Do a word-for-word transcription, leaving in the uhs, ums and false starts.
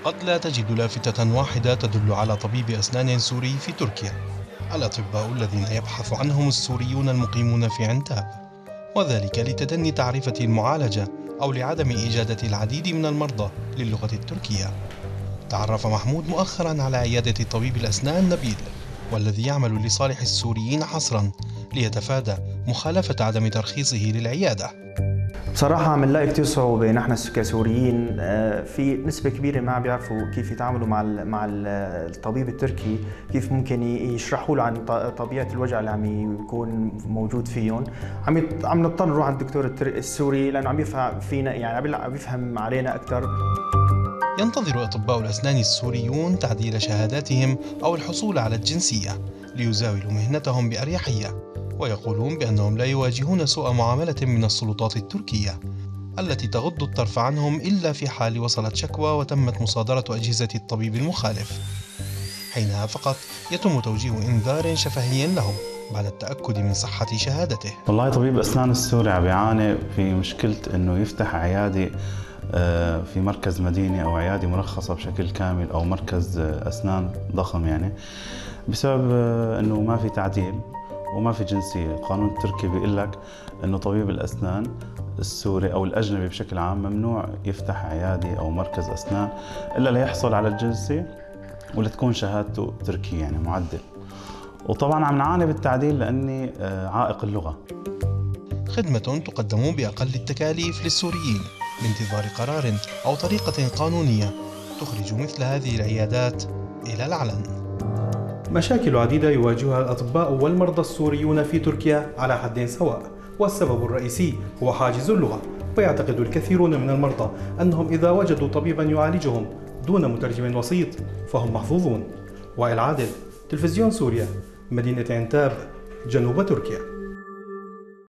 قد لا تجد لافتة واحدة تدل على طبيب أسنان سوري في تركيا. الأطباء الذين يبحث عنهم السوريون المقيمون في عنتاب، وذلك لتدني تعرفة المعالجة أو لعدم إجادة العديد من المرضى للغة التركية. تعرف محمود مؤخرا على عيادة طبيب الأسنان نبيل، والذي يعمل لصالح السوريين حصرا ليتفادى مخالفة عدم ترخيصه للعيادة. بصراحة عم نلاقي كثير صعوبة نحن كسوريين، في نسبة كبيرة ما بيعرفوا كيف يتعاملوا مع مع الطبيب التركي، كيف ممكن يشرحوا له عن طبيعة الوجع اللي عم يكون موجود فيهم. عم عم نضطر نروح عند الدكتور السوري لأنه عم يفهم فينا، يعني عم يفهم علينا أكثر. ينتظر أطباء الأسنان السوريون تعديل شهاداتهم أو الحصول على الجنسية ليزاولوا مهنتهم بأريحية، ويقولون بأنهم لا يواجهون سوء معاملة من السلطات التركية التي تغض الطرف عنهم إلا في حال وصلت شكوى وتمت مصادرة أجهزة الطبيب المخالف. حينها فقط يتم توجيه إنذار شفهي له بعد التأكد من صحة شهادته. والله طبيب أسنان السوري عم يعاني في مشكلة إنه يفتح عيادة في مركز مديني أو عيادة مرخصة بشكل كامل أو مركز أسنان ضخم، يعني بسبب إنه ما في تعديل وما في جنسية. القانون التركي بيقول لك إنه طبيب الأسنان السوري أو الأجنبي بشكل عام ممنوع يفتح عيادة أو مركز أسنان إلا ليحصل على الجنسية ولتكون شهادته تركية يعني معدل. وطبعا عم نعاني بالتعديل لأني عائق اللغة. خدمة تقدم بأقل التكاليف للسوريين بانتظار قرار أو طريقة قانونية تخرج مثل هذه العيادات إلى العلن. مشاكل عديدة يواجهها الأطباء والمرضى السوريون في تركيا على حد سواء، والسبب الرئيسي هو حاجز اللغة. ويعتقد الكثيرون من المرضى أنهم إذا وجدوا طبيبا يعالجهم دون مترجم وسيط فهم محظوظون. وائل عادل، تلفزيون سوريا، مدينة عنتاب، جنوب تركيا.